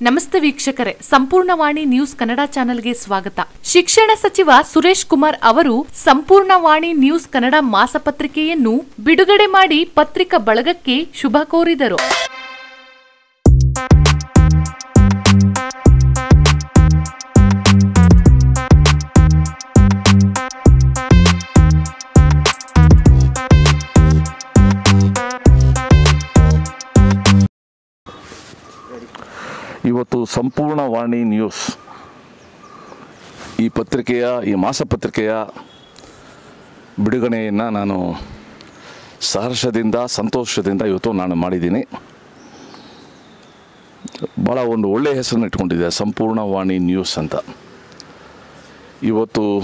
ನಮಸ್ತೆ ವೀಕ್ಷಕರೇ, ಸಂಪೂರ್ಣವಾಣಿ ನ್ಯೂಸ್ ಕನ್ನಡ ಚಾನೆಲ್ಗೆ ಸ್ವಾಗತ. ಶಿಕ್ಷಣ ಸಚಿವ ಸುರೇಶ್ ಕುಮಾರ್ ಅವರು ಸಂಪೂರ್ಣವಾಣಿ ನ್ಯೂಸ್ ಕನ್ನಡ ಮಾಸಪತ್ರಿಕೆಯನ್ನು ಬಿಡುಗಡೆ ಮಾಡಿ ಪತ್ರಿಕಾ ಬಳಗಕ್ಕೆ ಶುಭ ಕೋರಿದರು. ಇವತ್ತು ಸಂಪೂರ್ಣವಾಣಿ ನ್ಯೂಸ್ ಈ ಮಾಸಪತ್ರಿಕೆಯ ಬಿಡುಗಡೆಯನ್ನು ನಾನು ಸಹರ್ಷದಿಂದ ಸಂತೋಷದಿಂದ ಇವತ್ತು ನಾನು ಮಾಡಿದ್ದೀನಿ. ಭಾಳ ಒಂದು ಒಳ್ಳೆಯ ಹೆಸರನ್ನು ಇಟ್ಕೊಂಡಿದೆ, ಸಂಪೂರ್ಣವಾಣಿ ನ್ಯೂಸ್ ಅಂತ. ಇವತ್ತು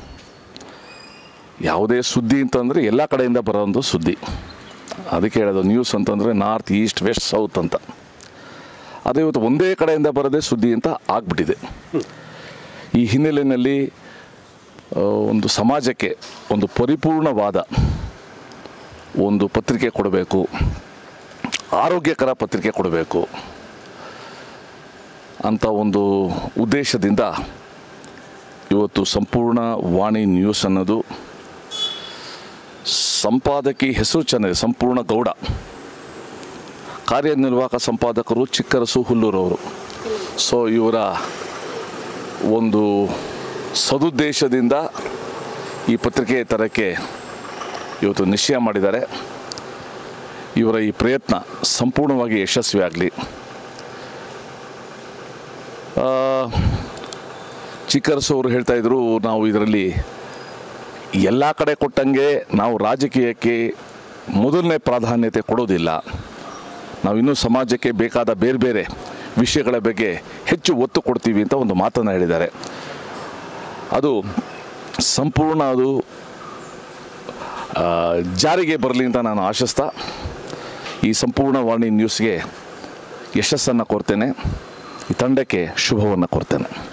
ಯಾವುದೇ ಸುದ್ದಿ ಅಂತಂದರೆ ಎಲ್ಲ ಕಡೆಯಿಂದ ಬರೋ ಒಂದು ಸುದ್ದಿ, ಅದಕ್ಕೆ ಹೇಳೋದು ನ್ಯೂಸ್ ಅಂತಂದರೆ ನಾರ್ತ್, ಈಸ್ಟ್, ವೆಸ್ಟ್, ಸೌತ್ ಅಂತ. ಅದೇ ಇವತ್ತು ಒಂದೇ ಕಡೆಯಿಂದ ಬರೋದೇ ಸುದ್ದಿ ಅಂತ ಆಗ್ಬಿಟ್ಟಿದೆ. ಈ ಹಿನ್ನೆಲೆಯಲ್ಲಿ ಒಂದು ಸಮಾಜಕ್ಕೆ ಒಂದು ಪರಿಪೂರ್ಣವಾದ ಒಂದು ಪತ್ರಿಕೆ ಕೊಡಬೇಕು, ಆರೋಗ್ಯಕರ ಪತ್ರಿಕೆ ಕೊಡಬೇಕು ಅಂತ ಒಂದು ಉದ್ದೇಶದಿಂದ ಇವತ್ತು ಸಂಪೂರ್ಣವಾಣಿ ನ್ಯೂಸ್ ಅನ್ನೋದು ಸಂಪಾದಕಿ ಹೆಸರು ಚೆನ್ನಾಗಿದೆ, ಸಂಪೂರ್ಣ ಗೌಡ. ಕಾರ್ಯನಿರ್ವಾಹಕ ಸಂಪಾದಕರು ಚಿಕ್ಕರಸು ಹುಲ್ಲೂರವರು. ಸೊ ಇವರ ಒಂದು ಸದುದ್ದೇಶದಿಂದ ಈ ಪತ್ರಿಕೆ ತರಕ್ಕೆ ಇವತ್ತು ನಿಶ್ಚಯ ಮಾಡಿದ್ದಾರೆ. ಇವರ ಈ ಪ್ರಯತ್ನ ಸಂಪೂರ್ಣವಾಗಿ ಯಶಸ್ವಿಯಾಗಲಿ. ಚಿಕ್ಕರಸು ಅವರು ಹೇಳ್ತಾಯಿದ್ರು, ನಾವು ಇದರಲ್ಲಿ ಎಲ್ಲ ಕಡೆ ಕೊಟ್ಟಂಗೆ ನಾವು ರಾಜಕೀಯಕ್ಕೆ ಮೊದಲನೇ ಪ್ರಾಧಾನ್ಯತೆ ಕೊಡೋದಿಲ್ಲ, ನಾವು ಇನ್ನೂ ಸಮಾಜಕ್ಕೆ ಬೇಕಾದ ಬೇರೆ ಬೇರೆ ವಿಷಯಗಳ ಬಗ್ಗೆ ಹೆಚ್ಚು ಒತ್ತು ಕೊಡ್ತೀವಿ ಅಂತ ಒಂದು ಮಾತನ್ನು ಹೇಳಿದ್ದಾರೆ. ಅದು ಸಂಪೂರ್ಣ ಜಾರಿಗೆ ಬರಲಿ ಅಂತ ನಾನು ಆಶಿಸ್ತಾ ಈ ಸಂಪೂರ್ಣವಾಣಿ ನ್ಯೂಸ್ಗೆ ಯಶಸ್ಸನ್ನು ಕೋರ್ತೇನೆ, ಈ ತಂಡಕ್ಕೆ ಶುಭವನ್ನು ಕೋರ್ತೇನೆ.